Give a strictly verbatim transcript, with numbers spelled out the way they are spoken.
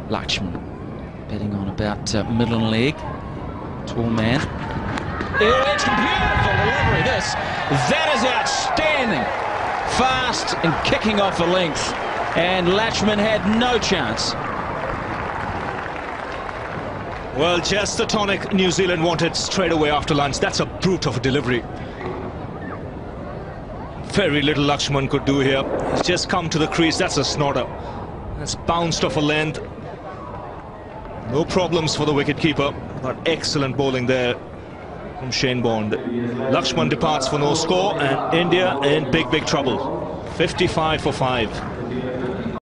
Laxman betting on about uh, middle and leg. Tall man. Oh, it's beautiful delivery, this. That is outstanding. Fast and kicking off the length. And Laxman had no chance. Well, just the tonic New Zealand wanted straight away after lunch. That's a brute of a delivery. Very little Laxman could do here. He's just come to the crease. That's a snorter. That's bounced off a length. No problems for the wicketkeeper. But excellent bowling there from Shane Bond. Laxman departs for no score, and India in big, big trouble. fifty-five for five.